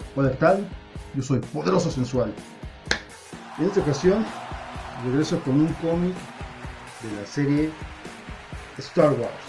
Hola, ¿qué tal? Yo soy Poderoso Sensual. En esta ocasión regreso con un cómic de la serie Star Wars.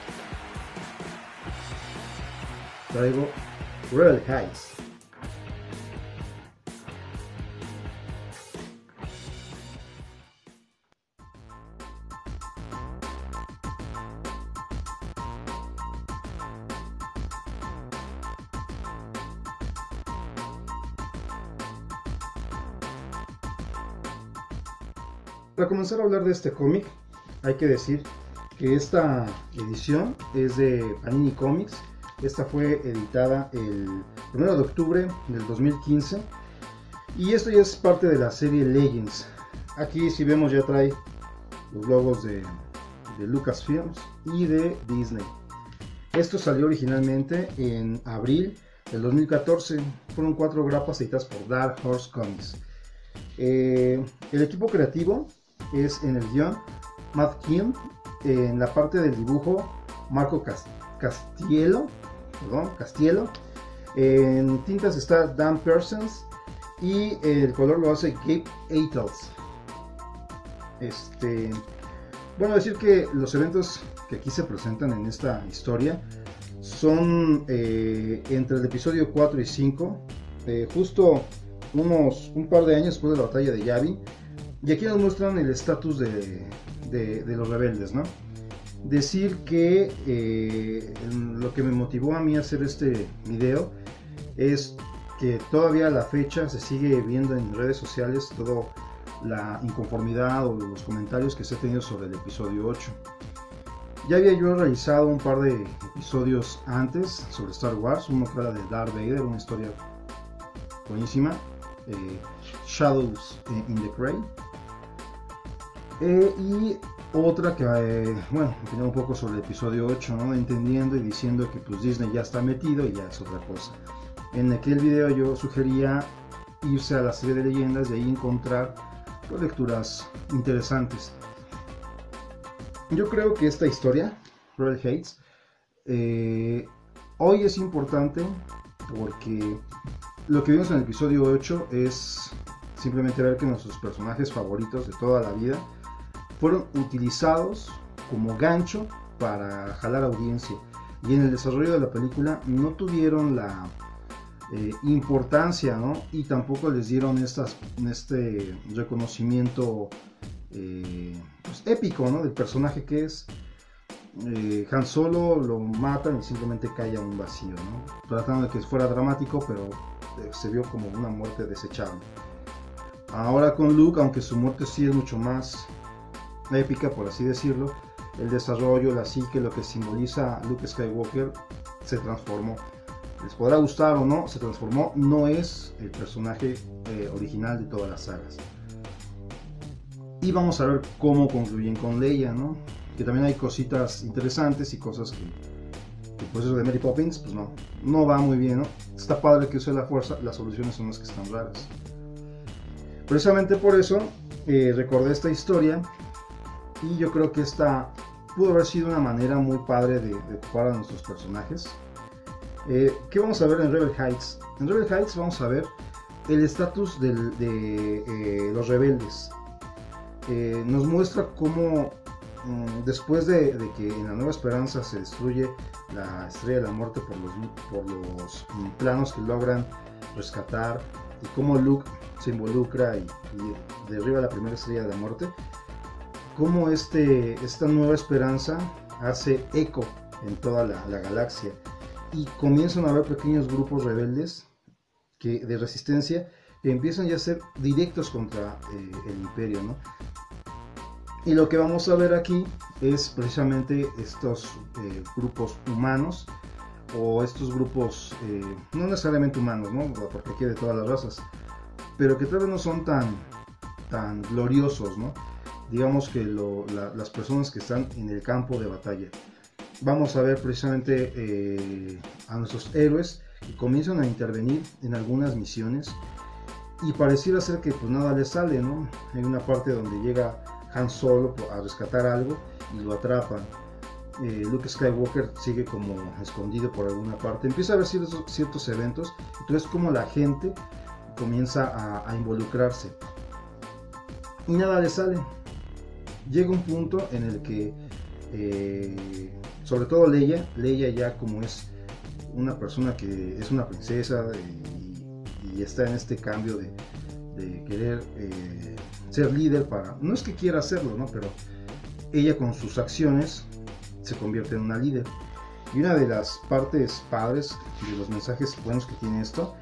Traigo Rebel Heights. Para comenzar a hablar de este cómic, hay que decir que esta edición es de Panini Comics. Esta fue editada el 1 de octubre del 2015 y esto ya es parte de la serie Legends. Aquí, si vemos, ya trae los logos de Lucasfilms y de Disney. Esto salió originalmente en abril del 2014. Fueron 4 grapas editadas por Dark Horse Comics. El equipo creativo es en el guión Matt Kim, en la parte del dibujo Marco Castiello, en tintas está Dan Parsons y el color lo hace Gabe Eitels. Bueno, decir que los eventos que aquí se presentan en esta historia son entre el episodio 4 y 5, justo un par de años después de la batalla de Yavin, y aquí nos muestran el estatus de los rebeldes, ¿no? Decir que lo que me motivó a mí a hacer este video es que todavía a la fecha se sigue viendo en redes sociales toda la inconformidad o los comentarios que se ha tenido sobre el episodio 8. Ya había yo realizado un par de episodios antes sobre Star Wars, uno que era de Darth Vader, una historia buenísima, Shadows in the Grey, y otra que, bueno, opinaba un poco sobre el episodio 8, ¿no? Entendiendo y diciendo que pues Disney ya está metido y ya es otra cosa. En aquel video yo sugería irse a la serie de leyendas y ahí encontrar pues, lecturas interesantes. Yo creo que esta historia, Rebel Heights, hoy es importante porque lo que vimos en el episodio 8 es simplemente ver que nuestros personajes favoritos de toda la vida fueron utilizados como gancho para jalar audiencia, y en el desarrollo de la película no tuvieron la importancia, ¿no? Y tampoco les dieron este reconocimiento pues, épico, ¿no? Del personaje que es. Han Solo lo matan y simplemente cae a un vacío, ¿no? Tratando de que fuera dramático, pero se vio como una muerte desechable. Ahora con Luke, aunque su muerte sí es mucho más épica, por así decirlo, el desarrollo, la psique, lo que simboliza Luke Skywalker se transformó. Les podrá gustar o no, se transformó, no es el personaje original de todas las sagas. Y vamos a ver cómo concluyen con Leia, ¿no? Que también hay cositas interesantes y cosas que pues eso de Mary Poppins, pues no va muy bien, ¿no? Está padre que use la fuerza, las soluciones son las que están raras. Precisamente por eso recordé esta historia y yo creo que esta pudo haber sido una manera muy padre de ocupar a nuestros personajes. ¿Qué vamos a ver en Rebel Heights? En Rebel Heights vamos a ver el estatus de los rebeldes. Nos muestra cómo después de que en la Nueva Esperanza se destruye la Estrella de la Muerte por los planos que logran rescatar, y cómo Luke se involucra y derriba la primera Estrella de la Muerte, cómo esta Nueva Esperanza hace eco en toda la galaxia y comienzan a haber pequeños grupos rebeldes de resistencia que empiezan ya a ser directos contra el Imperio, ¿no? Y lo que vamos a ver aquí es precisamente estos grupos humanos, o estos grupos no necesariamente humanos, ¿no? Porque aquí hay de todas las razas, pero que tal vez no son tan gloriosos, ¿no? Digamos que las personas que están en el campo de batalla. Vamos a ver precisamente a nuestros héroes que comienzan a intervenir en algunas misiones y pareciera ser que pues nada les sale, ¿no? Hay una parte donde llega Han Solo a rescatar algo y lo atrapan. Luke Skywalker sigue como escondido por alguna parte, empieza a haber ciertos eventos, entonces como la gente comienza a involucrarse y nada le sale. Llega un punto en el que sobre todo Leia ya como es una persona que es una princesa y está en este cambio de querer ser líder, no es que quiera hacerlo, ¿no? Pero ella con sus acciones se convierte en una líder. Y una de las partes padres de los mensajes buenos que tiene esto,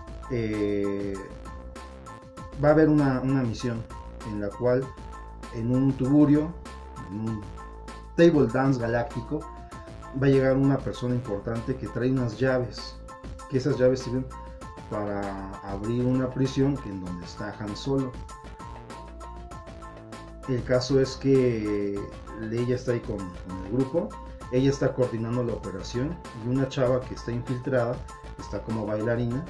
va a haber una misión en la cual en un tuburio, en un table dance galáctico, va a llegar una persona importante que trae unas llaves, que esas llaves sirven para abrir una prisión en donde está Han Solo. El caso es que Leia está ahí con el grupo, ella está coordinando la operación y una chava que está infiltrada, está como bailarina,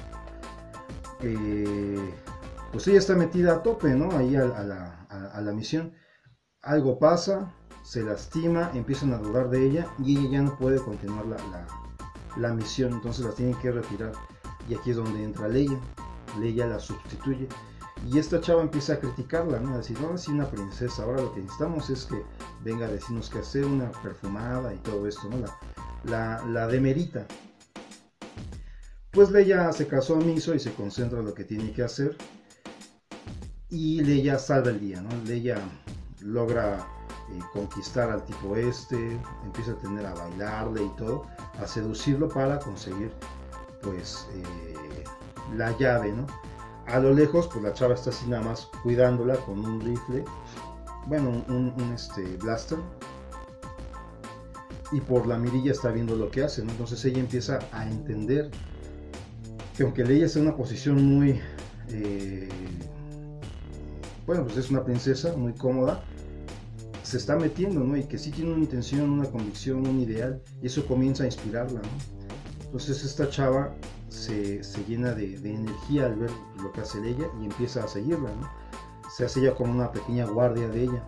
pues ella está metida a tope, ¿no? Ahí a la misión. Algo pasa, se lastima, empiezan a dudar de ella y ella ya no puede continuar la misión, entonces la tienen que retirar. Y aquí es donde entra Leia la sustituye. Y esta chava empieza a criticarla, ¿no? A decir, no, es una princesa, ahora lo que necesitamos es que venga a decirnos qué hacer, una perfumada y todo esto, ¿no? La demerita. Pues Leia se casó omiso y se concentra en lo que tiene que hacer. Y Leia salva el día, ¿no? Leia logra conquistar al tipo empieza a tener a bailarle y todo, a seducirlo para conseguir, pues, la llave, ¿no? A lo lejos, pues la chava está así nada más cuidándola con un rifle, bueno, un blaster, y por la mirilla está viendo lo que hace, ¿no? Entonces ella empieza a entender que aunque Leia está en una posición muy, bueno, pues es una princesa muy cómoda, se está metiendo, ¿no? Y que sí tiene una intención, una convicción, un ideal, y eso comienza a inspirarla, ¿no? Entonces esta chava se llena de energía al ver lo que hace Leia y empieza a seguirla, ¿no? Se hace ella como una pequeña guardia de ella.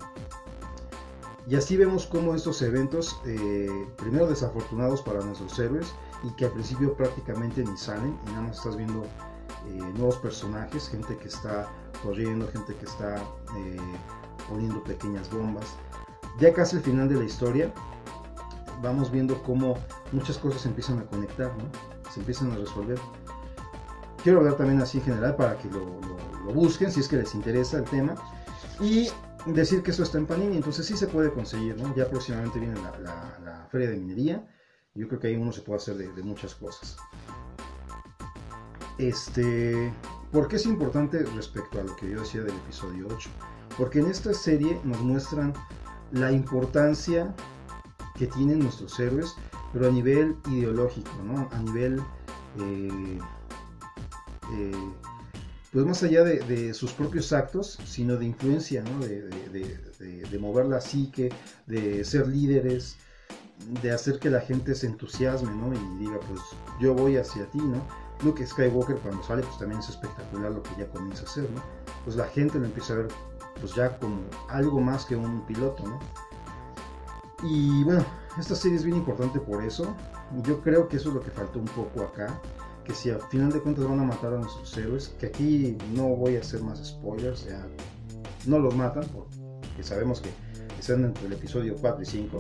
Y así vemos cómo estos eventos, primero desafortunados para nuestros héroes, y que al principio prácticamente ni salen, y nada más estás viendo nuevos personajes, gente que está corriendo, gente que está poniendo pequeñas bombas. Ya casi al final de la historia vamos viendo cómo muchas cosas se empiezan a conectar, ¿no? Se empiezan a resolver. Quiero hablar también así en general para que lo busquen si es que les interesa el tema, y decir que eso está en Panini, entonces sí se puede conseguir, ¿no? Ya próximamente viene la feria de minería, yo creo que ahí uno se puede hacer de muchas cosas. ¿Por qué es importante respecto a lo que yo decía del episodio 8? Porque en esta serie nos muestran la importancia que tienen nuestros héroes, pero a nivel ideológico, ¿no? A nivel, pues más allá de sus propios actos, sino de influencia, ¿no? De mover la psique, de ser líderes, de hacer que la gente se entusiasme, ¿no? Y diga, pues yo voy hacia ti, ¿no? Luke Skywalker cuando sale, pues también es espectacular lo que ya comienza a hacer, ¿no? Pues la gente lo empieza a ver, pues ya como algo más que un piloto, ¿no? Y bueno, esta serie es bien importante por eso. Yo creo que eso es lo que faltó un poco acá, que si al final de cuentas van a matar a nuestros héroes, que aquí no voy a hacer más spoilers, ya no los matan, porque sabemos que están entre el episodio 4 y 5,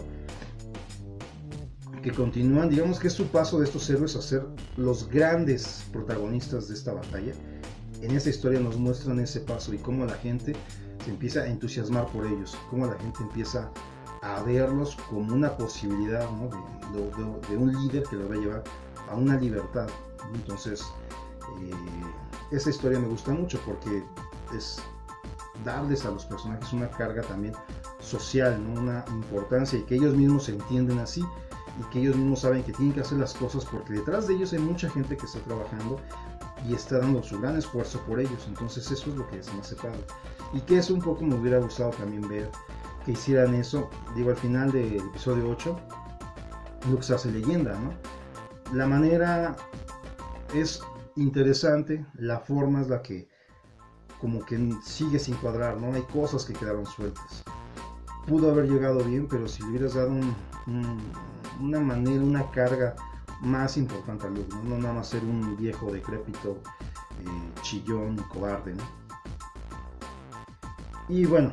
que continúan, digamos que es su paso de estos héroes a ser los grandes protagonistas de esta batalla. En esta historia nos muestran ese paso y cómo la gente se empieza a entusiasmar por ellos, cómo la gente empieza a verlos como una posibilidad, ¿no? de un líder que los va a llevar a una libertad. Entonces, esa historia me gusta mucho porque es darles a los personajes una carga también social, ¿no? Una importancia, y que ellos mismos se entienden así, y que ellos mismos saben que tienen que hacer las cosas porque detrás de ellos hay mucha gente que está trabajando y está dando su gran esfuerzo por ellos. Entonces eso es lo que se me hace padre, y que eso un poco me hubiera gustado también ver que hicieran eso. Digo, al final del episodio 8 Luke se hace leyenda, ¿no? La manera es interesante, la forma es la que como que sigue sin cuadrar, ¿no? Hay cosas que quedaron sueltas. pudo haber llegado bien, pero si le hubieras dado una manera, una carga más importante a Luke, ¿no? No nada más ser un viejo decrépito, chillón, cobarde, ¿no? Y bueno,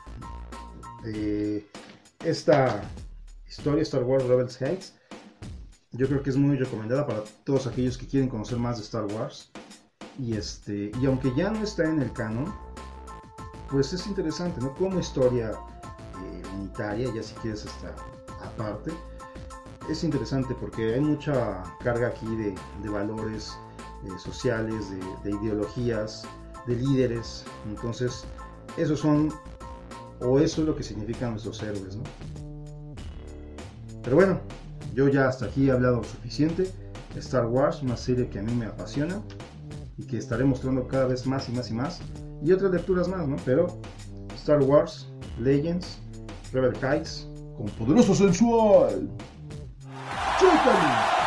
esta historia, Star Wars Rebels Heights, yo creo que es muy recomendada para todos aquellos que quieren conocer más de Star Wars. Y aunque ya no está en el canon, pues es interesante, ¿no? Como historia unitaria, ya si quieres hasta aparte, es interesante porque hay mucha carga aquí de valores sociales, de ideologías, de líderes. Entonces, eso es lo que significan nuestros héroes, ¿no? Pero bueno, yo ya hasta aquí he hablado suficiente. Star Wars, una serie que a mí me apasiona y que estaré mostrando cada vez más y más y más, y otras lecturas más, ¿no? Pero Star Wars Legends, Rebel Heights, con poderoso sensual. ¡Chécalo!